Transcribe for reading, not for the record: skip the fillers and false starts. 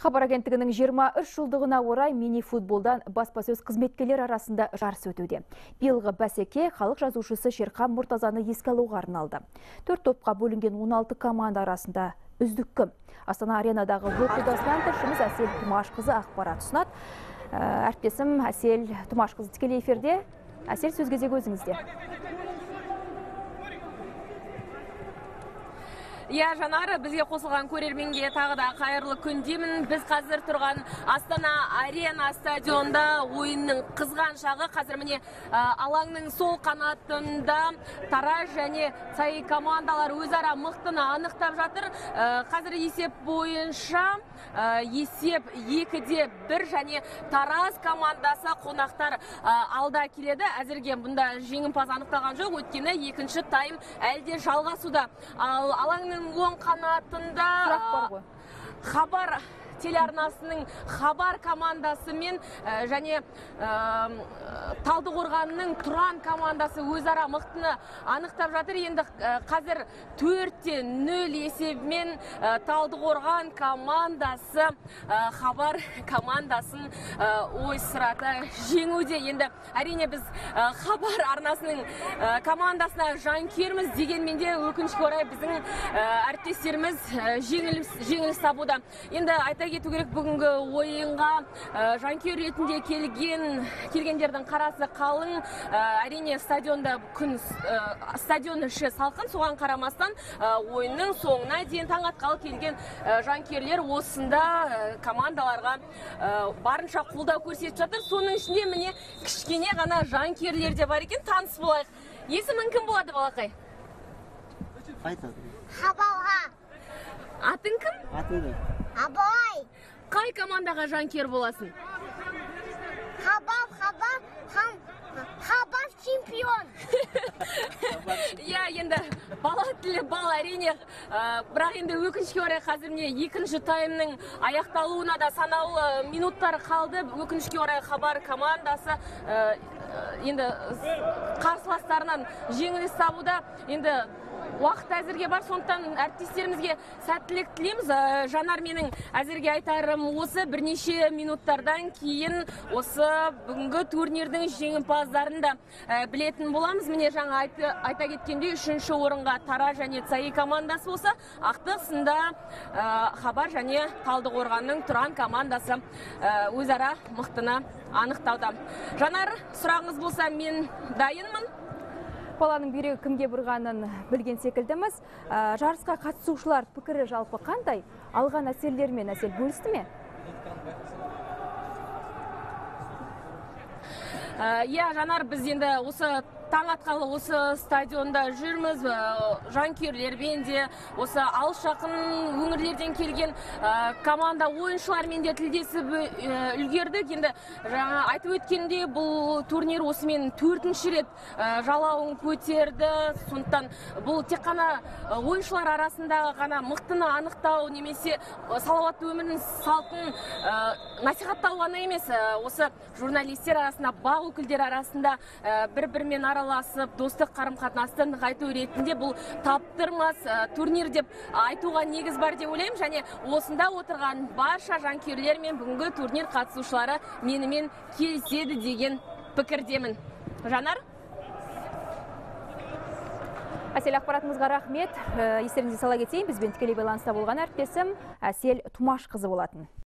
Хабар агенттігінің 23 жылдығына орай мини-футболдан баспасөз қызметкерлер арасында жарыс өтуде. Биылғы бәсеке халық жазушысы Шерхан Мұртазаны еске алуға арналды. 4 топқа бөлінген 16 команда арасында үздік кім? Астана аренадағы оқудасынан тілшіміз Әсел Тұмашқызы ақпарат ұсынады. Әріптесім Әсел Тұмашқызы тікелей эфирде. Әсел, сөз кезегі өзіңізде. Жанар, бізге қосылған көрерменге тағы да қайырлы күн деймін. Біз қазір тұрған Астана арена стадионда ойынның қызған шағы. Қазір міне алаңның сол қанатында Тараз және Сай командалар өзара мықтыны анықтап жатыр. Қазір есеп бойынша есеп 2-1 және Тараз командасы қонақтар алда келеді. Әзірге бұнда жеңімпаз анықталған жоқ, өткені екінші тайм әлде жалғасуда. Ал алаңның оң қанатында Хабар телеарнасының Хабар командасы мен және Талдықорғанның Тұран командасы өзара мықтыны анықтап жатыр. Енді қазір 4-0 есебімен Талдықорған командасы Хабар командасын ойсырата жеңуде. Енді әрине біз Хабар арнасының командасына жанкүйерміз, дегенмен де өкінішке орай біздің әріптестеріміз жеңіліс табуда. Енді айта кету керек, бүгінгі ойынға жанкүйер ретінде келгендердің қарасы қалың. Әрине стадионда стадион іші салқын, соған қарамастан ойынның соңына дейін таң атқалы келген жанкүйерлер осында командаларға барынша қолдау көрсетіп жатыр. Соның ішінде міне кішкене ғана жанкүйерлер де бар екен. Таныс болайық. Есімің кім болады, балақай? Хабалға. Атың кім? Атыңды. Абай. Қай командаға жанкүйер боласың? Хабар чемпион. Енді бала тілі бал әрине, бірақ енді өкінішке орай қазір міне екінші таймның аяқталуына да санаулы минуттар қалды. Өкінішке орай Хабар командасы енді қарсыластарынан жеңіліс табуда. Енді уақыт әзірге бар, сондықтан әріптестерімізге сәттілік тілейміз. Жанар, менің әзірге айтарым осы, бірнеше минуттардан кейін осы бүгінгі турнирдің жеңімпаздарын да білетін боламыз. Міне жаңа айта кеткенде 3-ші орынға Тараз және Сай командасы болса, ақтық сында Хабар және Талдықорғанның Тұран командасы өзара мықтыны анықтауда. Жанар, сұрағыңыз болса, мен дайынмын. Баланың бүйрегі кімге бұрғанын білген секілдіміз. Жарысқа қатысушылар пікірі жалпы қандай? Алған әсерлермен Әсел бөлісті ме? Жанар, біз енді осы таң атқалы осы стадионда жүрміз. Жанкүйерлермен де, осы алыс жақын өңірлерден келген команда ойыншылармен де тілдесіп үлгердік. Енді жаңа айтып өткенде бұл турнир осымен 4-ші рет жалауын көтерді. Сондықтан бұл тек қана ойыншылар арасында ғана мықтыны анықтау немесе салауатты өмірдің салтын насихаттау ғана емес, осы журналистер арасында, бақ өкілдері арасында бір-бірімен араласып, достық қарым-қатынасты нығайту ретінде бұл таптырмас турнир деп айтуға негіз бар деп ойлаймын. Және осында отырған барша жанкүйерлер мен бүгінгі турнир қатысушылары менімен келіседі деген пікірдемін. Жанар? Әсел, ақпаратыңызға рахмет. Естеріңізге сала кетейін, бізбен тікелей байланыста болған әріптесім Әсел Тұмашқызы болатын.